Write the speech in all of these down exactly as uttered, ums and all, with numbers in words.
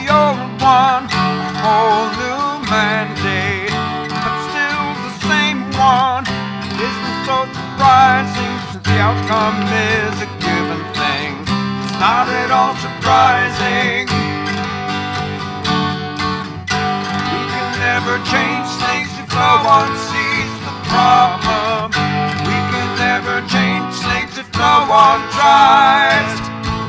the old one, a whole new mandate, but still the same one. It isn't so surprising, since the outcome is a given thing. It's not at all surprising. We can never change things if no one sees the problem. We can never change things if no one tries.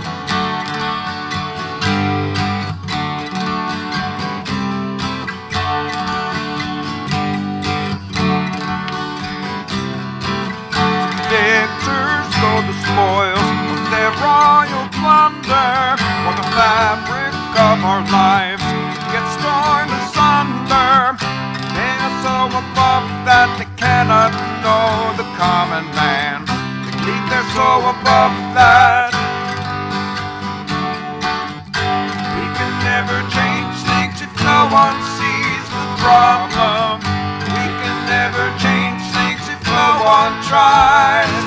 Victors go the spoils of their royal plunder, while the fabric of our lives gets torn asunder. They are so above that they cannot know the common man. They believe they're so above that. We can never change things if no one sees the problem. We can never change things if no one tries.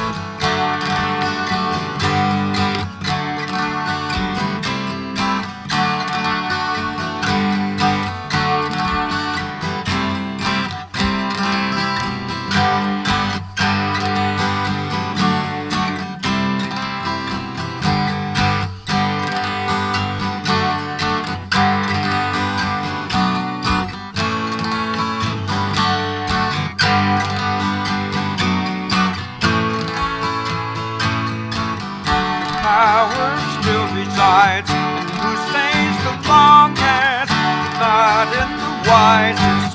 Power still resides in who stays the longest, not in the wisest.